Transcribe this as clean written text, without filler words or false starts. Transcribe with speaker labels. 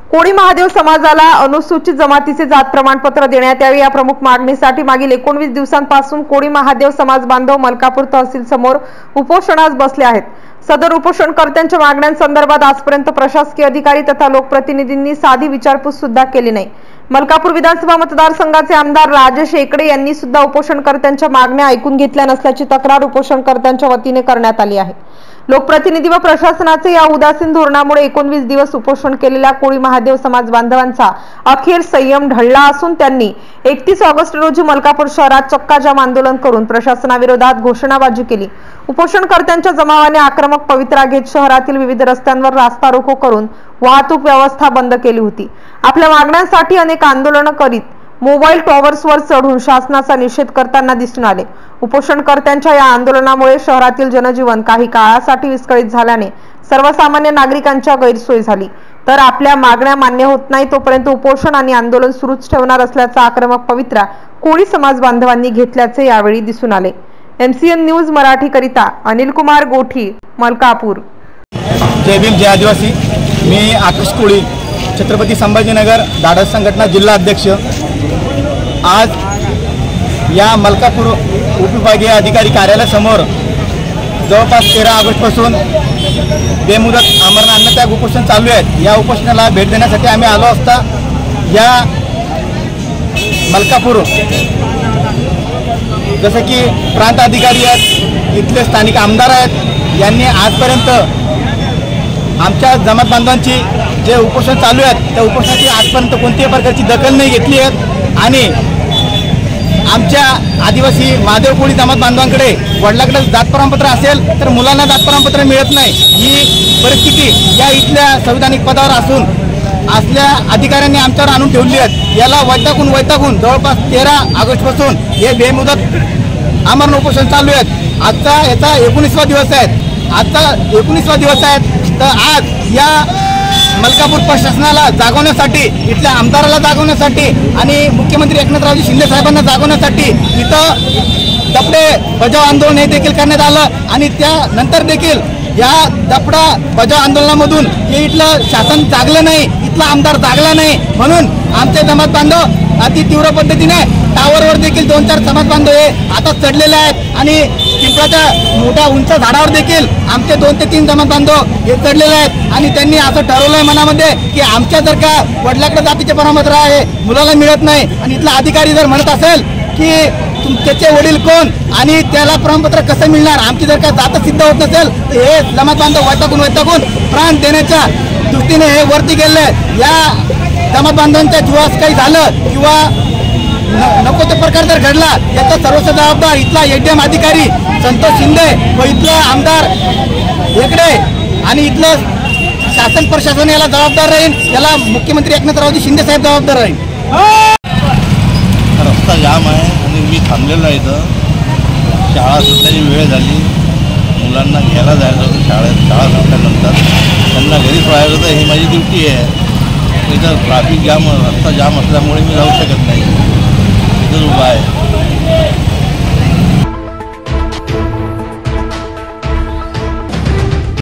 Speaker 1: कोळी महादेव समाजाला अनुसूचित जमातीचे जात प्रमाणपत्र देण्यात यावे या प्रमुख मागणीसाठी मागील 19 दिवसांपासून कोळी महादेव समाज बांधव मलकापूर तहसील समोर उपोषणास बसले आहेत। सदर उपोषणकर्त्यांच्या मागण्यांसंदर्भात आजपर्यंत प्रशासकीय अधिकारी तथा लोकप्रतिनिधींनी साधी विचारपूस सुद्धा केली नाही। मलकापूर विधानसभा मतदारसंघाचे आमदार राजेश एकड़े यांनी सुद्धा उपोषणकर्त्यांच्या मागण्या ऐकून घेतल्या नसल्याची तक्रार उपोषणकर्त्यांच्या वतीने करण्यात आली आहे। लोकप्रतिनिधी व प्रशासनाचे या उदासीन धोरणामुळे 19 दिवस उपोषण केलेल्या कोळी महादेव समाज बांधवांचा अखेर संयम ढळला असून त्यांनी 31 ऑगस्ट रोजी मलकापूर शहरात चक्काजाम आंदोलन करून प्रशासनाविरोधात घोषणाबाजी केली। उपोषणकर्त्यांच्या जमावाने आक्रमक पवित्रा घेत शहरातील विविध रस्त्यांवर रास्ता रोको करून वाहतूक व्यवस्था बंद केली होती। आपल्या मागण्यांसाठी अनेक आंदोलन करीत मोबाईल टॉवर्सवर चढून शासनाचा निषेध करताना दिसून आले। उपोषणकर्त्यांच्या या आंदोलनामुळे शहरातील जनजीवन काही काळासाठी विस्कळीत झाल्याने सर्वसामान्य नागरिकांच्या गैरसोय झाली। तर आपल्या मागण्या मान्य होत नाही तोपर्यंत उपोषण आणि आंदोलन सुरूच ठेवणार असल्याचा आक्रमक पवित्रा कोळी समाज बांधवांनी घेतल्याचे यावेळी दिसून आले। MCN न्यूज मराठी करिता अनिल कुमार गोठी, मलकापूर।
Speaker 2: जय भीम, जय आदिवासी। मी आकाश कोळी, छत्रपती संभाजीनगर धाडस संघटना जिल्हा अध्यक्ष। आज या मलकापूर उपविभागीय अधिकारी कार्यालयासमोर जवळपास 13 ऑगस्टपासून बेमुदत आमरण अन्नत्याग उपोषण चालू आहे। या उपोषणाला भेट देण्यासाठी आम्ही आलो असता या मलकापूर जसं की प्रांत अधिकारी आहेत, इथले स्थानिक आमदार आहेत, यांनी आजपर्यंत आमच्या जमात बांधवांची जे उपोषण चालू आहेत त्या उपोषणाची आजपर्यंत कोणत्याही प्रकारची दखल नाही घेतली आहे आणि आमच्या आदिवासी महादेव कोळी जमात बांधवांकडे वडिलांकडे जात प्रमाणपत्र असेल तर मुलांना जात प्रमाणपत्र मिळत नाही। ही परिस्थिती या इथल्या संविधानिक पदावर असून असल्या अधिकाऱ्यांनी आमच्यावर आणून ठेवली आहे। याला वैतागून जवळपास 13 ऑगस्टपासून हे बेमुदत आमरण उपोषण चालू आहेत। आजचा याचा 19वा दिवस आहे। तर आज या मलकापूर प्रशासनाला जागवण्यासाठी, इथल्या आमदाराला जागवण्यासाठी आणि मुख्यमंत्री एकनाथरावजी शिंदे साहेबांना जागवण्यासाठी इथं दपडे बजाव आंदोलन हे देखील करण्यात आलं आणि त्यानंतर देखील या दपडा बजाव आंदोलनामधून हे इथलं शासन जागलं नाही, इथला आमदार जागला नाही। म्हणून आमचे जमात बांधव अति तीव्र पद्धतीने टावरवर देखील 2-4 समाज बांधव हे आता चढलेले आहेत आणि पिंपळाच्या मोठ्या उंच झाडावर देखील आमचे 2 ते 3 जमात बांधव हे चढलेले आहेत आणि त्यांनी असं ठरवलंय मनामध्ये की आमच्या जर का वडिलांकडे जातीचे प्रमाणपत्र आहे, मुलाला मिळत नाही आणि इथला अधिकारी जर म्हणत असेल की त्याचे वडील कोण आणि त्याला प्रमाणपत्र कसं मिळणार, आमची जर का जात सिद्ध होत नसेल तर हे जमात बांधव वैतागून प्राण देण्याच्या दृष्टीने हे वरती गेले। या जमात बांधवांच्या जीवास काही झालं किंवा नको ते प्रकार जर घडला याचा सर्वस्व जबाबदार इथला ADM अधिकारी संतोष शिंदे व इथला आमदार एकड़े आणि इथलं शासन प्रशासन याला जबाबदार राहील। याला मुख्यमंत्री एकनाथरावजी शिंदे साहेब जबाबदार राहील।
Speaker 3: रस्ता जाम आहे आणि मी थांबलेलो आहे इथं। शाळा सुटण्याची वेळ झाली, मुलांना घ्यायला जायचं होतं शाळा सुटल्यानंतर त्यांना घरी सोडायचं होतं, ही माझी ड्युटी आहे। इथं ट्रॅफिक जाम, रस्ता जाम असल्यामुळे मी जाऊ शकत नाही, इथंच उभा आहे।